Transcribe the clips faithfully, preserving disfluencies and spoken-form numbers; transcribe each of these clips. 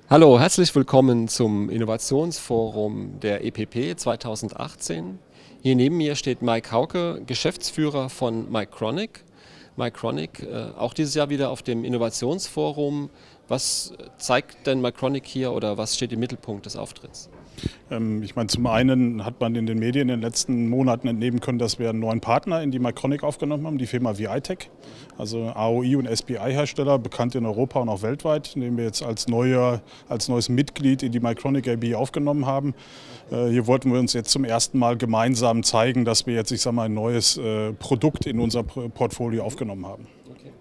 Hallo, herzlich willkommen zum Innovationsforum der E P P zweitausendachtzehn. Hier neben mir steht Mike Hauke, Geschäftsführer von Mycronic. Mycronic, äh, auch dieses Jahr wieder auf dem Innovationsforum. Was zeigt denn Mycronic hier oder was steht im Mittelpunkt des Auftritts? Ähm, ich meine, zum einen hat man in den Medien in den letzten Monaten entnehmen können, dass wir einen neuen Partner in die Mycronic aufgenommen haben, die Firma VITech, also A O I und S P I-Hersteller, bekannt in Europa und auch weltweit, den wir jetzt als, neuer, als neues Mitglied in die Mycronic A B aufgenommen haben. Äh, hier wollten wir uns jetzt zum ersten Mal gemeinsam zeigen, dass wir jetzt, ich sag mal, ein neues äh, Produkt in unser Portfolio aufgenommen haben. Okay.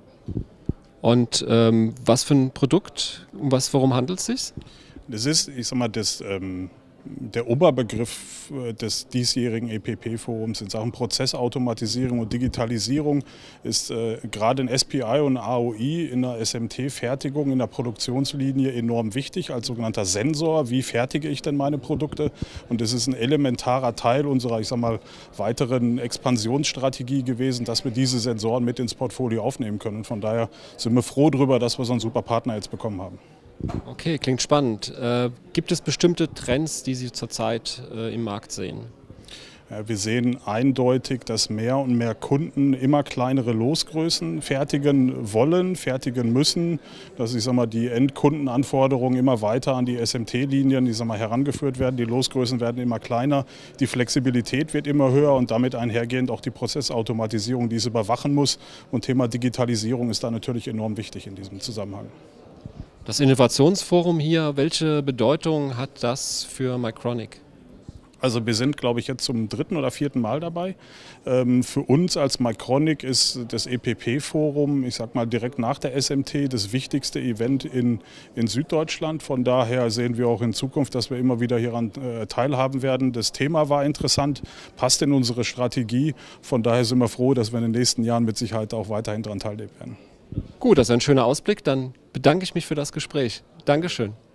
Und ähm, was für ein Produkt, um was, worum handelt es sich? Das ist, ich sag mal, das, ähm, der Oberbegriff des diesjährigen E P P-Forums in Sachen Prozessautomatisierung und Digitalisierung ist äh, gerade in S P I und A O I in der S M T-Fertigung, in der Produktionslinie enorm wichtig als sogenannter Sensor. Wie fertige ich denn meine Produkte? Und das ist ein elementarer Teil unserer, ich sag mal, weiteren Expansionsstrategie gewesen, dass wir diese Sensoren mit ins Portfolio aufnehmen können. Und von daher sind wir froh darüber, dass wir so einen super Partner jetzt bekommen haben. Okay, klingt spannend. Äh, gibt es bestimmte Trends, die Sie zurzeit äh, im Markt sehen? Ja, wir sehen eindeutig, dass mehr und mehr Kunden immer kleinere Losgrößen fertigen wollen, fertigen müssen. Dass ich sag mal, die Endkundenanforderungen immer weiter an die S M T-Linien ich sag mal, herangeführt werden. Die Losgrößen werden immer kleiner, die Flexibilität wird immer höher und damit einhergehend auch die Prozessautomatisierung, die es überwachen muss. Und Thema Digitalisierung ist da natürlich enorm wichtig in diesem Zusammenhang. Das Innovationsforum hier, welche Bedeutung hat das für Mycronic? Also wir sind, glaube ich, jetzt zum dritten oder vierten Mal dabei. Ähm, für uns als Mycronic ist das E P P-Forum, ich sag mal direkt nach der S M T, das wichtigste Event in, in Süddeutschland. Von daher sehen wir auch in Zukunft, dass wir immer wieder hieran äh, teilhaben werden. Das Thema war interessant, passt in unsere Strategie. Von daher sind wir froh, dass wir in den nächsten Jahren mit Sicherheit auch weiterhin daran teilnehmen werden. Gut, das ist ein schöner Ausblick. Dann bedanke ich mich für das Gespräch. Dankeschön.